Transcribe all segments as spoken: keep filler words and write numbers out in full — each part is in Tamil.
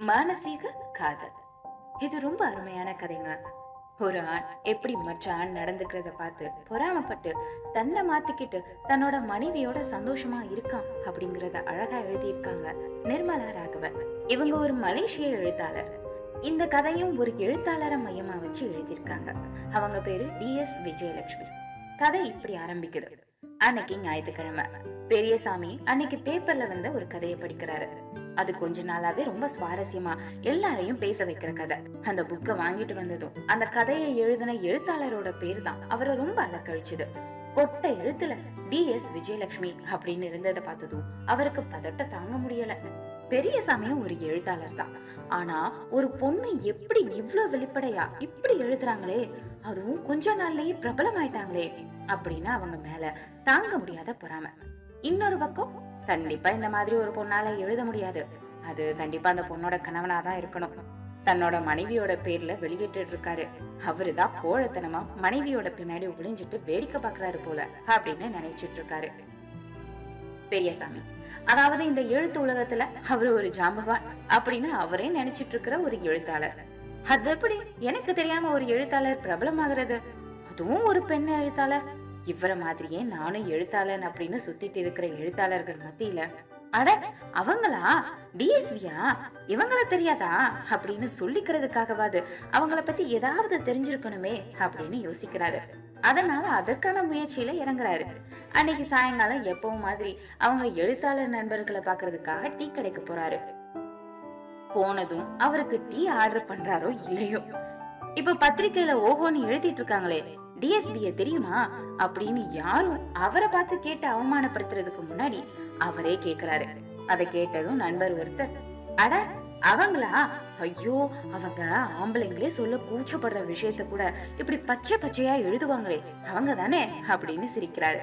மானசீக காதல். இது ரொம்ப அருமையான கதைங்க. ஒரு ஆண் எப்படி மற்ற ஆண் நடந்துக்கிறத பார்த்து பொறாமப்பட்டு தன்னை மாத்திக்கிட்டு தன்னோட மனைவியோட சந்தோஷமா இருக்கான் அப்படிங்கறத அழகா எழுதியிருக்காங்க நிர்மலா ராகவன். இவங்க ஒரு மலேசிய எழுத்தாளர். இந்த கதையும் ஒரு எழுத்தாளரை மையமா வச்சு எழுதியிருக்காங்க. அவங்க பேரு டி எஸ் விஜயலட்சுமி. கதை இப்படி ஆரம்பிக்குது. அன்னைக்கு ஞாயிற்றுக்கிழமை. பெரியசாமி அன்னைக்கு பேப்பர்ல வந்த ஒரு கதையை படிக்கிறாரு. அது கொஞ்ச நாளாவே ரொம்ப சுவாரஸ்யமா எல்லாரையும் பேச வைக்கிற கதை. அந்த புக்கை வாங்கிட்டு வந்ததும் அந்த கதையை எழுதின எழுத்தாளரோட பேரு தான் அவரை ரொம்ப அலக்கழிச்சுது. கொட்ட எழுத்துல டி எஸ் விஜயலட்சுமி அப்படின்னு இருந்ததை பார்த்ததும் அவருக்கு பதட்ட தாங்க முடியல. பெரியசாமியும் ஒரு எழுத்தாளர் தான். ஆனா ஒரு பொண்ணு எப்படி இவ்வளவு வெளிப்படையா இப்படி எழுதுறாங்களே, அதுவும் கொஞ்ச நாள்லயே பிரபலம் ஆயிட்டாங்களே அப்படின்னு அவங்க மேல தாங்க முடியாத பொறாம. இன்னொரு பக்கம், கண்டிப்பா இந்த மாதிரி ஒரு பொண்ணால எழுத முடியாது, அது கண்டிப்பா அந்த பொண்ணோட கணவனாதான் இருக்கணும். தன்னோட மனைவியோட பேர்ல வெளியிட்டு இருக்காரு, அவருதான் கோழத்தனமா மனைவியோட பின்னாடி ஒளிஞ்சிட்டு வேடிக்கை பாக்குறாரு போல அப்படின்னு நினைச்சிட்டு இருக்காரு பெரியசாமி. அதாவது இந்த எழுத்து உலகத்துல அவரு ஒரு ஜாம்பவான் அப்படின்னு அவரே நினைச்சிட்டு இருக்கிற ஒரு எழுத்தாளர். அது எப்படி எனக்கு தெரியாம ஒரு எழுத்தாளர் பிரபலமாகிறது, அதுவும் ஒரு பெண் எழுத்தாளர்? இவரை மாதிரியே நானும் எழுத்தாளன் அப்படின்னு சுத்திட்டு இருக்கிற எழுத்தாளர்கள் மத்தியில, அட அவங்களா டிஎஸ்வியா, இவங்கள தெரியாதா அப்படின்னு சொல்லிக்கிறதுக்காகவாது அவங்கள பத்தி ஏதாவது தெரிஞ்சிருக்கணுமே அப்படின்னு யோசிக்கிறாரு. அதனால அதற்கான முயற்சியில இறங்குறாரு. அன்னைக்கு சாயங்காலம் எப்பவும் மாதிரி அவங்க எழுத்தாளர் நண்பர்களை பாக்குறதுக்காக டீ கடைக்கு போறாரு. போனதும் அவருக்கு டீ ஆர்டர் பண்றாரோ இல்லையோ, இப்ப பத்திரிகையில ஓஹோன்னு எழுதிட்டு இருக்காங்களே டிஎஸ்பிய தெரியுமா அப்படின்னு யாரும் அவரை பார்த்து கேட்டு அவமானப்படுத்துறதுக்கு முன்னாடி அவரே கேக்குறாரு. அதை கேட்டதும் நண்பர் ஒருத்தர், அட அவங்களா, ஐயோ அவங்க ஆம்பளைங்களே சொல்ல கூச்சப்படுற விஷயத்த கூட இப்படி பச்சை பச்சையா எழுதுவாங்களே அவங்க தானே அப்படின்னு சிரிக்கிறாரு.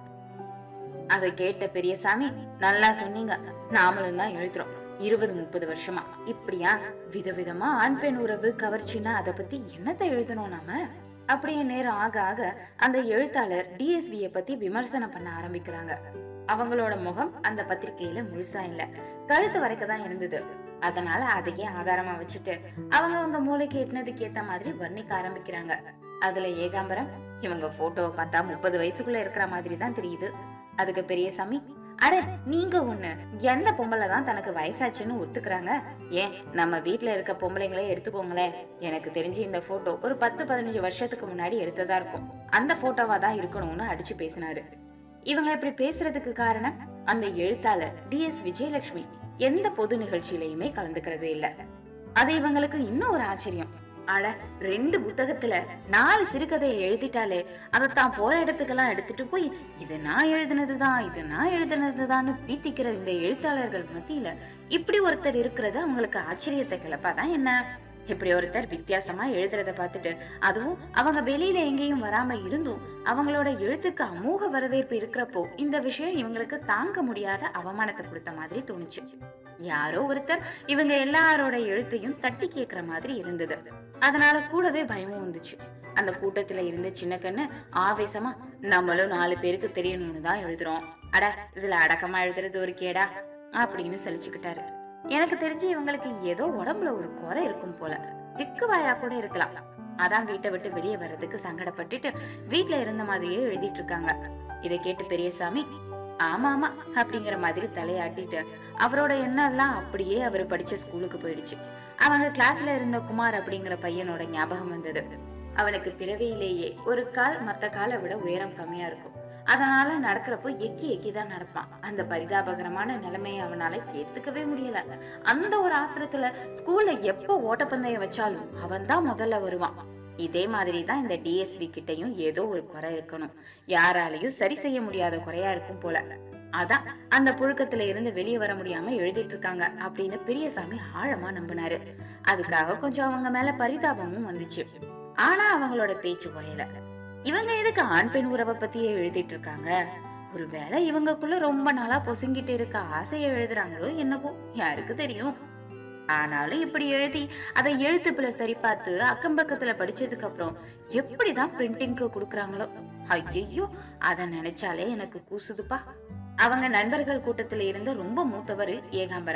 அதை கேட்ட பெரியசாமி, நல்லா சொன்னீங்க, நாமளும் தான் எழுதுறோம் இருபது முப்பது வருஷமா. இப்படியா விதவிதமா ஆண் பெண் உறவு கவர்ச்சின்னா அதை பத்தி என்னத்தை எழுதணும் நாம? அப்படியே நேரம் ஆக ஆக அந்த எழுத்தாளர் டிஎஸ்பிய பத்தி விமர்சனம் பண்ண ஆரம்பிக்கிறாங்க. அவங்களோட முகம் அந்த பத்திரிகையில முழுசா இல்ல, கழுத்து வரைக்கதான் இருந்தது. அதனால அதையே ஆதாரமா வச்சுட்டு அவங்க அவங்க மூளைக்கு எட்டினதுக்கு ஏத்த மாதிரி வர்ணிக்க ஆரம்பிக்கிறாங்க. அதுல ஏகாம்பரம், இவங்க போட்டோவை பார்த்தா முப்பது வயசுக்குள்ள இருக்கிற மாதிரி தான் தெரியுது. அதுக்கு பெரியசாமி, அட நீங்க ஒண்ணு, எந்த பொம்பளை தான் தனக்கு வயசாச்சுன்னு ஒத்துக்கிறாங்க? ஏன் நம்ம வீட்டுல இருக்க பொம்பளைங்களே எடுத்துக்கோங்களேன், எனக்கு தெரிஞ்சு இந்த போட்டோ ஒரு பத்து பதினஞ்சு வருஷத்துக்கு முன்னாடி எடுத்ததா இருக்கும், அந்த போட்டோவா தான் இருக்கணும்னு அடிச்சு பேசினாரு. இவங்க இப்படி பேசுறதுக்கு காரணம், அந்த எழுத்தாளர் டி எஸ் விஜயலட்சுமி எந்த பொது நிகழ்ச்சியிலையுமே கலந்துக்கிறது இல்ல. அது இவங்களுக்கு இன்னும் ஒரு ஆச்சரியம். அட ரெண்டு புத்தகத்துல நாலு சிறுகதையை எழுதிட்டாலே அதைத்தான் போற இடத்துக்கெல்லாம் எடுத்துட்டு போய் இது நான் எழுதுனதுதான் இது நான் எழுதுனதுதான்னு பீத்திக்கிற இந்த எழுத்தாளர்கள் மத்தியில இப்படி ஒருத்தர் இருக்கிறது அவங்களுக்கு ஆச்சரியத்தை கிளப்பாதான் என்ன? இப்படி ஒருத்தர் வித்தியாசமா எழுதுறத பார்த்துட்டு, அதுவும் அவங்க வெளியில எங்கேயும் வராம இருந்தும் அவங்களோட எழுத்துக்கு அமோக வரவேற்பு இருக்கிறப்போ இந்த விஷயம் இவங்களுக்கு தாங்க முடியாத அவமானத்தை கொடுத்த மாதிரி தோணுச்சு. யாரோ ஒருத்தர் இவங்க எல்லாரோட எழுத்தையும் தட்டி கேட்கிற மாதிரி இருந்தது. அதனால கூடவே பயமும் வந்துச்சு. அந்த கூட்டத்துல இருந்த சின்ன கண்ணு ஆவேசமா, நம்மளும் நாலு பேருக்கு தெரியணும்னு தான் எழுதுறோம், அட இதுல அடக்கமா எழுதுறது ஒரு கேடா அப்படின்னு சலிச்சுக்கிட்டாரு. எனக்கு தெரிஞ்சு இவங்களுக்கு ஏதோ உடம்புல ஒரு குறை இருக்கும் போல, திக்குவாயா கூட இருக்கலாம். அதான் வீட்டை விட்டு வெளியே வர்றதுக்கு சங்கடப்பட்டுட்டு வீட்டுல இருந்த மாதிரியே எழுதிட்டு இருக்காங்க. இதை கேட்டு பெரியசாமி, ஆமா ஆமா அப்படிங்கிற மாதிரி தலையாட்டிட்டு அவரோட எண்ணம் எல்லாம் அப்படியே அவர் படிச்ச ஸ்கூலுக்கு போயிடுச்சு. அவங்க கிளாஸ்ல இருந்த குமார் அப்படிங்கிற பையனோட ஞாபகம் வந்தது. அவனுக்கு பிறவியிலேயே ஒரு கால் மத்த காலை விட உயரம் கம்மியா இருக்கும். அதனால நடக்கிறப்போ எக்கி எக்கிதான் நடப்பான். அந்த பரிதாபகரமான நிலைமையை அவனால ஏத்துக்கவே முடியல. அந்த ஒரு ஆத்திரத்துல ஸ்கூல்ல எப்ப ஓட்டப்பந்தயம் வச்சாலும் அவன் தான் முதல்ல வருவான். இதே மாதிரிதான் இந்த டிஎஸ்வி கிட்டையும் ஏதோ ஒரு குறை இருக்கணும், யாராலையும் சரி செய்ய முடியாத குறையா இருக்கும் போல. அதான் அந்த புழுக்கத்துல இருந்து வெளியே வர முடியாம எழுதிட்டு இருக்காங்க அப்படின்னு பெரியசாமி ஆழமா நம்பினாரு. அதுக்காக கொஞ்சம் அவங்க மேல பரிதாபமும் வந்துச்சு. ஆனா அவங்களோட பேச்சு குறையல. இவங்க எதுக்கு ஆண் பெண் உறவை பத்தியே எழுதிட்டு இருக்காங்க? ஒருவேளை இவங்களுக்குள்ள ரொம்ப நாளா பொசுங்கிட்டு இருக்க ஆசைய எழுதுறாங்களோ என்னவோ, யாருக்கு தெரியும். ஆனாலும் இப்படி எழுதி அதை எழுத்துப்புல சரி பார்த்து அக்கம் பக்கத்துல படிச்சதுக்கு அப்புறம் எப்படிதான் பிரிண்டிங்க்கு குடுக்கறாங்களோ, ஐயோ அத நினைச்சாலே எனக்கு கூசுதுப்பா. அவங்க நண்பர்கள் கூட்டத்துல இருந்த ரொம்ப மூத்தவர் ஏகாம்பரம்.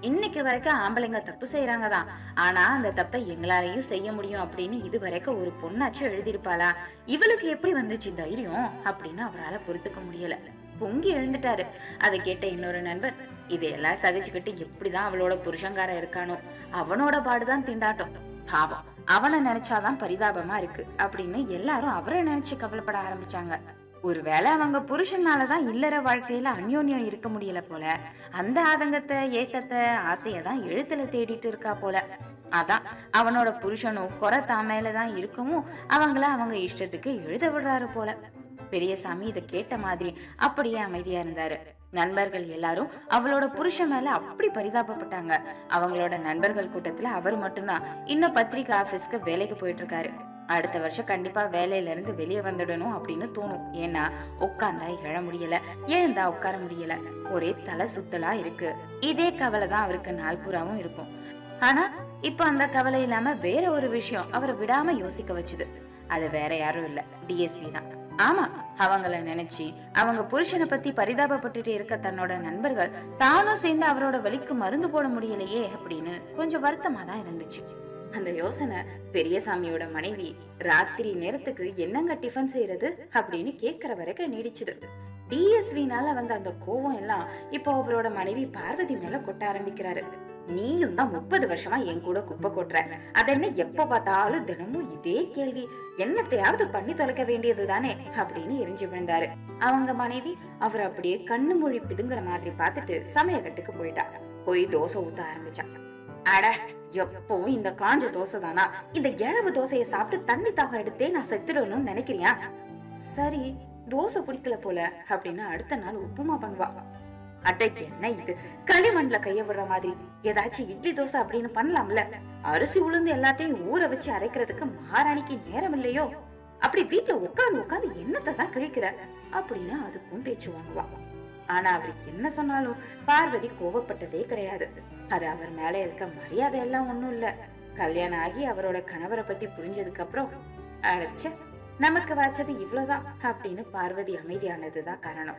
இன்னைக்கு வரைக்கும் ஆம்பளைங்க தப்பு செய்யறாங்க தான், ஆனா அந்த தப்பை எங்களாலையும் செய்ய முடியும் அப்படின்னு இது வரைக்கும் ஒரு பொண்ணாச்சு எழுதிருப்பாளா? இவளுக்கு எப்படி வந்துச்சு தைரியம் அப்படின்னு அவரால் பொறுத்துக்க முடியல. பொங்கி எழுந்துட்டாரு. அதை கேட்ட இன்னொரு நண்பர், இதையெல்லாம் சகிச்சுக்கிட்டு எப்படிதான் அவளோட புருஷங்கார இருக்கானோ, அவனோட பாடுதான் திண்டாட்டம், பாவம் அவனை நினைச்சாதான் பரிதாபமா இருக்கு அப்படின்னு எல்லாரும் அவரை நினைச்சு கவலைப்பட ஆரம்பிச்சாங்க. ஒருவேளை அவங்க புருஷனாலதான் இல்லற வாழ்க்கையில அந்யோன்யம் இருக்க முடியல போல, அந்த ஆதங்கத்தை ஏக்கத்தை ஆசையதான் எழுத்துல தேடிட்டு இருக்கா போல. அதான் அவனோட புருஷனும் குறை தாமையிலதான் இருக்கவும் அவங்கள அவங்க இஷ்டத்துக்கு எழுத விடுறாரு போல. பெரியசாமி இதை கேட்ட மாதிரி அப்படியே அமைதியா இருந்தாரு. நண்பர்கள் எல்லாரும் அவளோட புருஷன் மேல அப்படி பரிதாபப்பட்டாங்க. அவங்களோட நண்பர்கள் கூட்டத்துல அவர் மட்டும்தான் இன்னும் பத்திரிகை ஆபீஸ்க்கு வேலைக்கு போயிட்டு இருக்காரு. அடுத்த வருஷம் கண்டிப்பா வேலையில இருந்து வெளியே வந்துடணும் அப்படின்னு தோணும். ஏன்னா உட்கார்ந்தா எழ முடியல, எழுந்தா உட்கார முடியல, ஒரே தலை சுத்தலா இருக்கு. இதே கவலை தான் அவருக்கு நாள் பூராவும் இருக்கும். ஆனா இப்ப அந்த கவலை இல்லாம வேற ஒரு விஷயம் அவரை விடாம யோசிக்க வச்சுது. அது வேற யாரும் இல்ல, டிஎஸ்வி தான். ஆமா, அவங்கள நினைச்சு அவங்க புருஷனை பத்தி பரிதாபப்பட்டுட்டு இருக்க தன்னோட நண்பர்கள் தானும் சேர்ந்து அவரோட வலிக்கு மருந்து போட முடியலையே அப்படின்னு கொஞ்சம் வருத்தமா தான் இருந்துச்சு. அந்த யோசனை பெரியசாமியோட மனைவி ராத்திரி நேரத்துக்கு என்னங்க டிஃபன் செய்யறது அப்படின்னு கேக்குற வரைக்கும் நீடிச்சுது. டிஎஸ்வினால வந்த அந்த கோவம் எல்லாம் இப்போ அவரோட மனைவி பார்வதி மேல கொட்ட ஆரம்பிக்கிறாரு. நீயும் தான் முப்பது வருஷமா என் கூட குப்பை கொட்டுற, அதென்ன எப்ப பார்த்தாலும் தினமும் இதே கேள்வி, என்னத்தையாவது பண்ணி தொலைக்க வேண்டியது தானே அப்படின்னு எரிஞ்சு விழுந்தாரு. அவங்க மனைவி அவர் அப்படியே கண்ணு மொழி பிதுங்குற மாதிரி பார்த்துட்டு சமையக்கட்டுக்கு போயிட்டா. போய் தோசை ஊத்த ஆரம்பிச்சா. அட, எப்பவும் இந்த காஞ்ச தோசை தானா? இந்த இழவு தோசைய சாப்பிட்டு தண்ணி தாக எடுத்தே நான் செத்துடணும்னு நினைக்கிறியா? சரி, தோசை பிடிக்கல போல அப்படின்னு அடுத்த நாள் உப்புமா பண்ணுவா. அட்டை, என்ன இது, களிமண்ல கைய விடுற மாதிரி, ஏதாச்சும் இட்லி தோசை அப்படின்னு பண்ணலாம்ல? அரிசி உளுந்து எல்லாத்தையும் ஊற வச்சு அரைக்கிறதுக்கு மகாராணிக்கு நேரம் இல்லையோ? அப்படி வீட்டுல உட்காந்து உட்காந்து என்னத்தை தான் கிழிக்கிற அப்படின்னு அதுக்கும் பேச்சு வாங்குவா. ஆனா அவர் என்ன சொன்னாலும் பார்வதி கோவப்பட்டதே கிடையாது. அது அவர் மேல இருக்க மரியாதை எல்லாம் ஒண்ணும் இல்ல. கல்யாணம் ஆகி அவரோட கணவரை பத்தி புரிஞ்சதுக்கு அப்புறம் அழைச்ச நமக்கு வாச்சது இவ்வளவுதான் அப்படின்னு பார்வதி அமைதியானதுதான் காரணம்.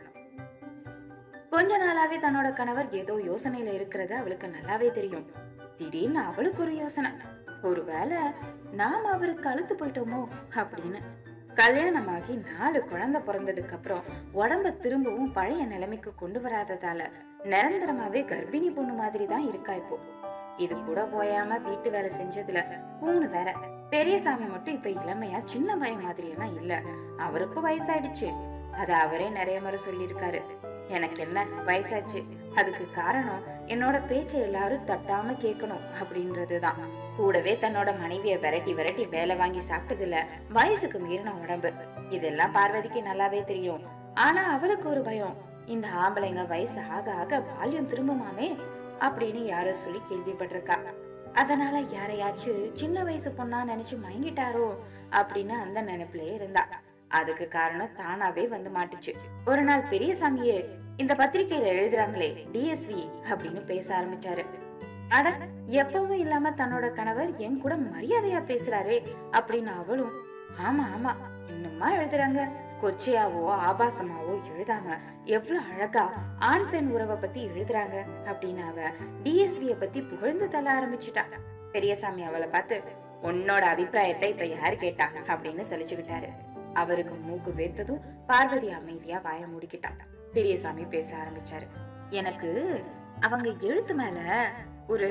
கொஞ்ச நாளாவே தன்னோட கணவர் ஏதோ யோசனையில இருக்கிறது அவளுக்கு நல்லாவே தெரியும். திடீர்னு அவளுக்கு ஒரு யோசனை, ஒருவேளை நாம அவருக்கு அழுத்து போயிட்டோமோ அப்படின்னு. கல்யாணமாகி நாலு குழந்தை பிறந்ததுக்கு அப்புறம் உடம்ப திரும்பவும் பழைய நிலைமைக்கு கொண்டு வராததால நிரந்தரமாவே கர்ப்பிணி பொண்ணு மாதிரி தான் இருக்கா இப்போ. இது கூட போயாம வீட்டு வேலை செஞ்சதுல கூணு வேற. பெரியசாமி மட்டும் இப்ப இளமையா சின்ன பையன் மாதிரி எல்லாம் இல்ல, அவருக்கும் வயசாயிடுச்சு. அத அவரே நிறைய முறை சொல்லியிருக்காரு. எனக்கு என்ன வயசாச்சு, அதுக்கு காரணம் என்னோட பேச்சை எல்லாரும் தட்டாம கேட்கணும் அப்படின்றதுதான். கூடவே தன்னோட மனைவிய விரட்டி விரட்டி வேலை வாங்கி சாப்பிட்டதுல வயசுக்கு மீறின உடம்பு. இதெல்லாம் பார்வதிக்கு நல்லாவே தெரியும். ஆனா அவளுக்கு ஒரு பயம், இந்த ஆம்பளைங்க வயசு ஆக ஆக வால்யூம் திரும்புமாமே அப்படின்னு யாரோ சொல்லி கேள்விப்பட்டிருக்கா. அதனால யாரையாச்சும் சின்ன வயசு பொண்ணா நினைச்சு மயங்கிட்டாரோ அப்படின்னு அந்த நினைப்புலயே இருந்தா. அதுக்கு காரணம் தானாவே வந்து மாட்டுச்சு. ஒரு நாள் பெரியசாமியே இந்த பத்திரிகையில எழுதுறாங்களே டிஎஸ்வி அப்படின்னு பேச ஆரம்பிச்சாரு. அட, எப்பவும் இல்லாம தன்னோட கணவர் என் கூட மரியாதையா பேசுறாரே அப்படின்னு அவளும், ஆமா ஆமா இன்னுமா எழுதுறாங்க, கொச்சையாவோ ஆபாசமாவோ எழுதாம எவ்வளவு அழகா ஆண் பெண் உறவை பத்தி எழுதுறாங்க அப்படின்னு அவ டிஎஸ்விய பத்தி புகழ்ந்து தள்ள ஆரம்பிச்சுட்டா. பெரியசாமி அவளை பார்த்து, உன்னோட அபிப்பிராயத்தை இப்ப யாரு கேட்டா அப்படின்னு சலிச்சுக்கிட்டாரு. அவருக்கு மூக்கு வேத்ததும் பார்வதி அமைதியா வாய மூடிக்கிட்டா. பெரியசாமி பேச ஆரம்பிச்சாரு. எனக்கு அவங்க எழுத்து மேல ஒரு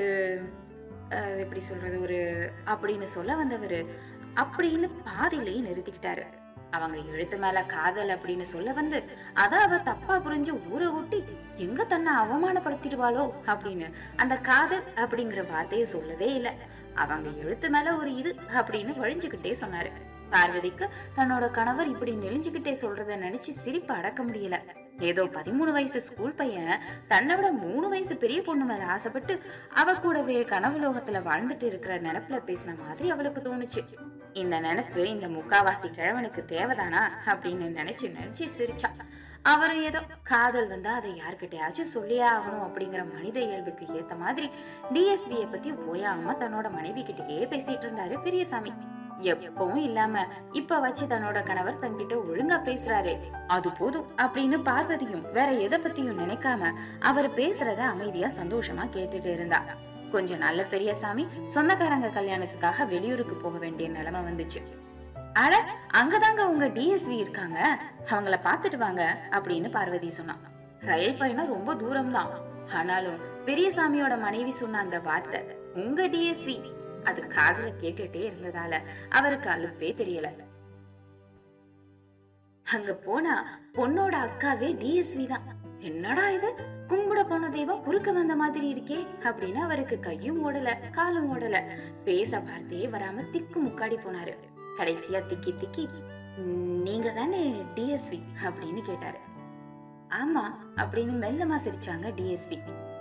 எப்படி சொல்றது ஒரு அப்படின்னு சொல்ல வந்தவரு அப்படின்னு பாதியிலேயே நிறுத்திக்கிட்டாரு. அவங்க எழுத்து மேல காதல் அப்படின்னு சொல்ல வந்து அத அவ தப்பா புரிஞ்சு ஊரை ஊட்டி எங்க தன்னை அவமானப்படுத்திடுவாளோ அப்படின்னு அந்த காதல் அப்படிங்கிற வார்த்தைய சொல்லவே இல்லை. அவங்க எழுத்து மேல ஒரு இது அப்படின்னு வழிஞ்சுக்கிட்டே சொன்னாரு. பார்வதிக்கு தன்னோட கணவர் இப்படி நெளிஞ்சுக்கிட்டே சொல்றத நினைச்சு சிரிப்பு அடக்க முடியல. ஏதோ பதிமூணு வயசு ஸ்கூல் பையன் தன்னை விட மூணு வயசு பெரிய பொண்ணு மேல ஆசைப்பட்டு அவ கூடவே கனவு லோகத்துல வாழ்ந்துட்டு இருக்கிற நினைப்புல பேசின மாதிரி அவளுக்கு தோணுச்சு. இந்த நினைப்பு இந்த முக்காவாசி கிழவனுக்கு தேவைதானா அப்படின்னு நினைச்சு நினைச்சு சிரிச்சா. அவரு ஏதோ காதல் வந்தா அதை யாருக்கிட்டையாச்சும் சொல்லியே ஆகணும் அப்படிங்கிற மனித இயல்புக்கு ஏத்த மாதிரி டிஎஸ்வியை பத்தி ஓயாம தன்னோட மனைவி கிட்டேயே பேசிட்டு இருந்தாரு பெரியசாமி. எப்பவும் இல்லாம இப்ப வச்சு தன்னோட கணவர் தன்கிட்ட ஒழுங்கா பேசுறாரு, அது போதும் அப்படின்னு பார்வதியும் வேற எதை பத்தியும் நினைக்காம அவர் பேசுறத அமைதியா சந்தோஷமா கேட்டுட்டு இருந்தா. கொஞ்சம் நல்ல பெரியசாமி சொந்தக்காரங்க கல்யாணத்துக்காக வெளியூருக்கு போக வேண்டிய நிலைமை வந்துச்சு. அட, அங்கதாங்க உங்க டிஎஸ்வி இருக்காங்க, அவங்கள பாத்துட்டு வாங்க அப்படின்னு பார்வதி சொன்னான். ரயில் பயணம் ரொம்ப தூரம் தான், ஆனாலும் பெரியசாமியோட மனைவி சொன்ன அந்த வார்த்தை உங்க டிஎஸ்வி அது காதுல கேட்டுட்டே இருந்ததால அவருக்கு அலுப்பே தெரியல. அங்க போனா பொண்ணோட அக்காவே டிஎஸ்வி தான். என்னடா இது, கும்பிட போன தெய்வம் குறுக்க வந்த மாதிரி இருக்கே அப்படின்னு அவருக்கு கையும் ஓடல காலும் ஓடல, பேச வார்த்தையே வராம திக்கு முக்காடி போனாரு. கடைசியா திக்கி திக்கி நீங்க தானே டிஎஸ்வி அப்படின்னு கேட்டாரு. ஆமா அப்படின்னு மெல்லமா சிரிச்சாங்க டிஎஸ்வி.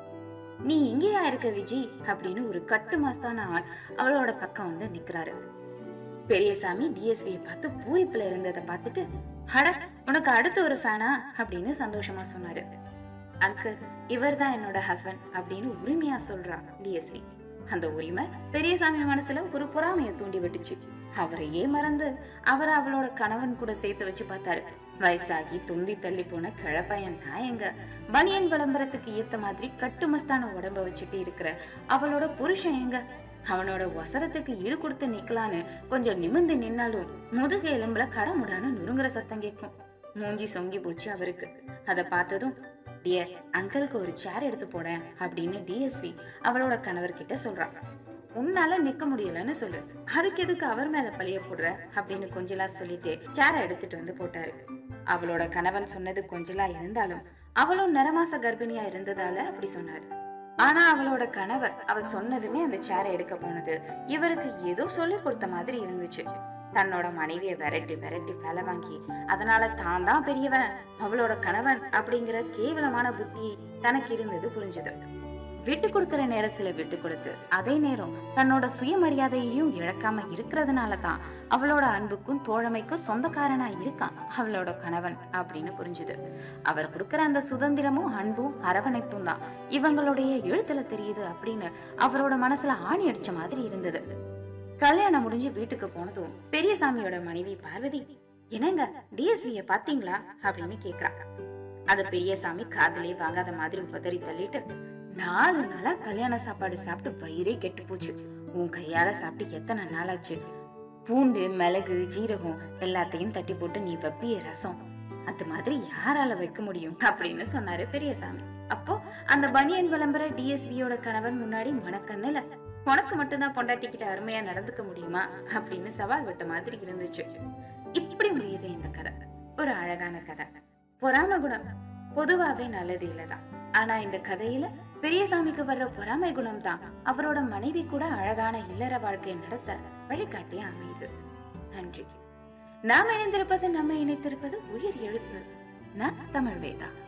நீ எங்கேயா இருக்க விஜி அப்படின்னு ஒரு கட்டு மாஸ்தான ஆள் அவளோட பக்கம் வந்து நிக்கிறாரு. பெரியசாமி டிஎஸ்வியை பார்த்து பூரிப்புல இருந்ததை பார்த்துட்டு, அட உனக்கு அடுத்து ஒரு ஃபேனா அப்படின்னு சந்தோஷமா சொன்னாரு. அங்கிள், இவர் தான் என்னோட ஹஸ்பண்ட் அப்படின்னு உரிமையா சொல்றா டிஎஸ்வி. அந்த உரிமை பெரியசாமி மனசுல ஒரு பொறாமைய தூண்டி விட்டுச்சு. அவரையே மறந்து அவரை அவளோட கணவன் கூட சேர்த்து வச்சு பார்த்தாரு. வயசாகி தொந்தி தள்ளி போன கிழப்பையன் நாயங்க பனியன் விளம்பரத்துக்கு ஏத்த மாதிரி கட்டுமஸ்தான உடம்ப வச்சுட்டு இருக்கிற அவளோட புருஷன் எங்க, அவனோட ஒசரத்துக்கு ஈடு கொடுத்து நிக்கலான்னு கொஞ்சம் நிமிர்ந்து நின்னாலும் முதுகு எலும்புல கடமுடான்னு நுறுங்குற சத்தம் கேட்கும். மூஞ்சி சொங்கி போச்சு அவருக்கு. அதை பார்த்ததும், டியர் அங்கிளுக்கு ஒரு சேர் எடுத்து போட அப்படின்னு டிஎஸ்வி அவளோட கணவர்கிட்ட சொல்றான். உன்னால நிக்க முடியலன்னு சொல்லு, அதுக்கு எதுக்கு அவர் மேல பழிய போடுற அப்படின்னு கொஞ்சலா சொல்லிட்டு சேரை எடுத்துட்டு வந்து போட்டாரு. அவளோட கணவன் சொன்னது கொஞ்சலா இருந்தாலும் அவளும் நிறமாச கர்ப்பிணியா இருந்ததால அப்படி சொன்னாரு. ஆனா அவளோட கணவர் அவ சொன்னதுமே அந்த சேரை எடுக்க போனது இவருக்கு ஏதோ சொல்லி கொடுத்த மாதிரி இருந்துச்சு. தன்னோட மனைவிய விரட்டி விரட்டி வேலை வாங்கி அதனால தான் தான் பெரியவன், அவளோட கணவன் அப்படிங்கிற கேவலமான புத்தி தனக்கு இருந்தது புரிஞ்சது. விட்டு கொடுக்கிற நேரத்துல விட்டு கொடுத்து அதே நேரம் தன்னோட சுயமரியாதையையும் இழக்காம இருக்கிறதுனாலதான் அவளோட அன்புக்கும் தோழமைக்கும் சொந்தக்காரனா இருக்கான் அவளோட கணவன் அப்படின்னு புரிஞ்சுது. அவர் கொடுக்கிற அந்த சுதந்திரமும் அன்பும் அரவணைப்பும் தான் இவங்களுடைய எழுத்துல தெரியுது அப்படின்னு அவரோட மனசுல ஆணி அடிச்ச மாதிரி இருந்தது. கல்யாணம் முடிஞ்சு வீட்டுக்கு போனதும் பெரியசாமியோட மனைவி பார்வதி, என்னங்க டிஎஸ்விய பாத்தீங்களா அப்படின்னு கேக்குறா. அத பெரியசாமி காதலே வாங்காத மாதிரி உதறி தள்ளிட்டு, நாலு நாளா கல்யாண சாப்பாடு சாப்பிட்டு வயிறே கெட்டு போச்சு, உன் கையால சாப்பிட்டு எத்தனை நாளாச்சு, பூண்டு மிளகு ஜீரகம் எல்லாத்தையும் தட்டி போட்டு நீ வைப்பிய ரசம், அது மாதிரி யாரால வைக்க முடியும் அப்படின்னு சொன்னாரு பெரியசாமி. அப்போ அந்த பனியன் விளம்பர டிஎஸ்வியோட கணவன் முன்னாடி மனக்கண்ணுல, உனக்கு மட்டும்தான் பொண்டாட்டிக்கிட்ட அருமையா நடந்துக்க முடியுமா அப்படின்னு சவால் விட்ட மாதிரி இருந்துச்சு. இப்படி முடியுது இந்த கதை. ஒரு அழகான கதை. பொறாம குணம் பொதுவாவே நல்லது இல்லதான், ஆனா இந்த கதையில பெரியசாமிக்கு வர்ற பொறாமை குணம் தான் அவரோட மனைவி கூட அழகான இல்லற வாழ்க்கையை நடத்த வழிகாட்டிய அமையுது. நன்றி. நாம் இணைந்திருப்பது நம்ம இணைத்திருப்பது உயிர் எழுத்து. நான் தமிழ் வேதா.